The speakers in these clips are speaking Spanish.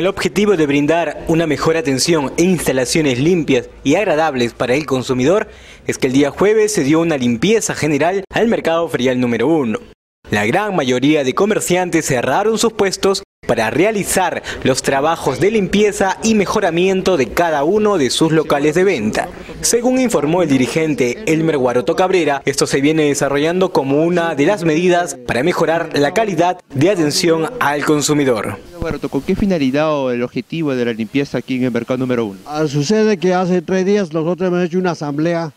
el objetivo de brindar una mejor atención e instalaciones limpias y agradables para el consumidor, es que el día jueves se dio una limpieza general al mercado ferial número 1. La gran mayoría de comerciantes cerraron sus puestos para realizar los trabajos de limpieza y mejoramiento de cada uno de sus locales de venta. Según informó el dirigente Elmer Guaroto Cabrera, esto se viene desarrollando como una de las medidas para mejorar la calidad de atención al consumidor. Guaroto, ¿con qué finalidad o el objetivo de la limpieza aquí en el mercado número 1? Sucede que hace 3 días nosotros hemos hecho una asamblea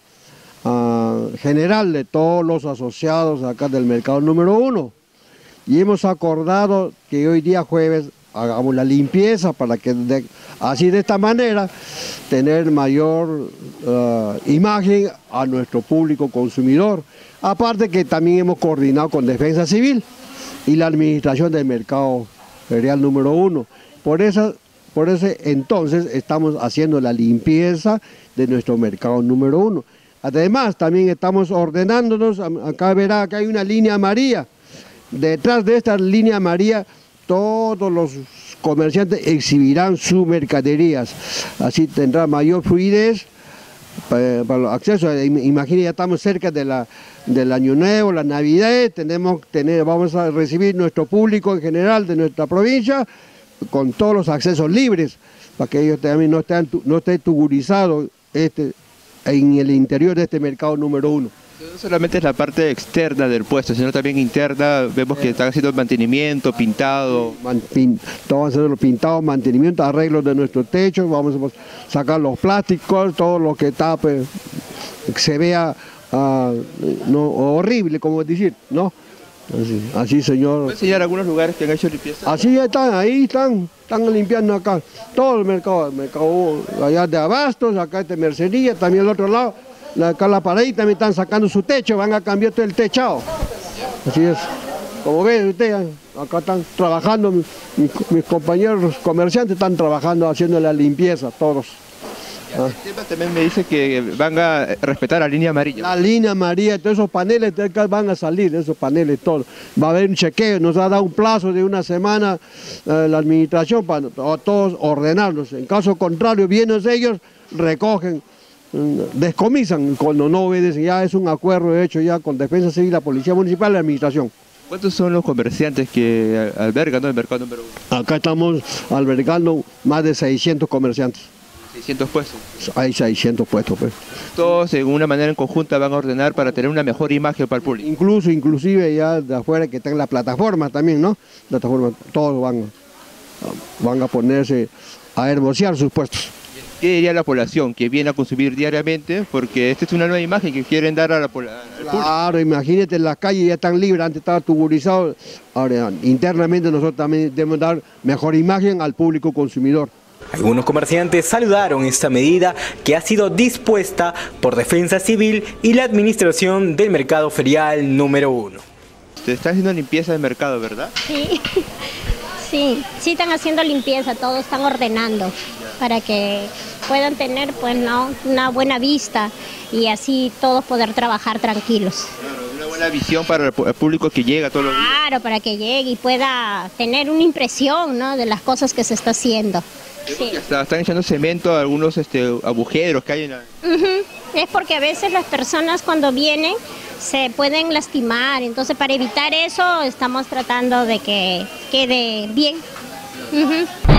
general de todos los asociados acá del mercado número 1. Y hemos acordado que hoy día jueves hagamos la limpieza para que así de esta manera tener mayor imagen a nuestro público consumidor. Aparte que también hemos coordinado con Defensa Civil y la administración del mercado ferial número 1. Por ese entonces estamos haciendo la limpieza de nuestro mercado número 1. Además también estamos ordenándonos, acá verá que hay una línea amarilla. Detrás de esta línea amarilla todos los comerciantes exhibirán sus mercaderías, así tendrá mayor fluidez para los accesos. Imagínense, ya estamos cerca del Año Nuevo, la Navidad, vamos a recibir nuestro público en general de nuestra provincia con todos los accesos libres, para que ellos también no estén tuburizados en el interior de este mercado número 1. No solamente es la parte externa del puesto, sino también interna. Vemos que están haciendo mantenimiento, pintado. Todos haciendo pintado, mantenimiento, arreglos de nuestro techo. Vamos a sacar los plásticos, todo lo que tape, que se vea horrible, como decir, ¿no? Así, señor. ¿Puede enseñar algunos lugares que han hecho limpieza? Así están, ahí están limpiando acá. Todo el mercado allá de abastos, acá de mercería, también al otro lado. Acá la pared también están sacando su techo, van a cambiar todo el techado. Así es. Como ven ustedes, acá están trabajando, mis compañeros comerciantes están trabajando haciendo la limpieza, todos. El tema también me dice que van a respetar la línea amarilla. La línea amarilla, todos esos paneles de acá van a salir, esos paneles todos. Va a haber un chequeo, nos ha dado un plazo de una semana la administración para todos ordenarlos. En caso contrario, vienen ellos, recogen, descomisan cuando no obedecen. Ya es un acuerdo hecho ya con Defensa Civil, la Policía Municipal y la Administración. ¿Cuántos son los comerciantes que albergan el mercado número 1? Acá estamos albergando más de 600 comerciantes. 600 puestos. Hay 600 puestos, pues. Todos de una manera en conjunta van a ordenar para tener una mejor imagen para el público. Inclusive ya de afuera que están las plataformas también, ¿no? Todos van a ponerse a hermosear sus puestos. ¿Qué diría la población que viene a consumir diariamente? Porque esta es una nueva imagen que quieren dar al público. Claro, imagínate, las calles ya están libres, antes estaba tuburizado. Ahora, internamente nosotros también debemos dar mejor imagen al público consumidor. Algunos comerciantes saludaron esta medida que ha sido dispuesta por Defensa Civil y la administración del mercado ferial número 1. Te está haciendo limpieza del mercado, ¿verdad? Sí, están haciendo limpieza, todos están ordenando para que puedan tener una buena vista y así todos poder trabajar tranquilos. Claro, una buena visión para el público que llega todos los días. Claro, para que llegue y pueda tener una impresión, ¿no?, de las cosas que se está haciendo. Sí. Están echando cemento a algunos agujeros que hay en la... Es porque a veces las personas cuando vienen se pueden lastimar, entonces para evitar eso estamos tratando de que quede bien.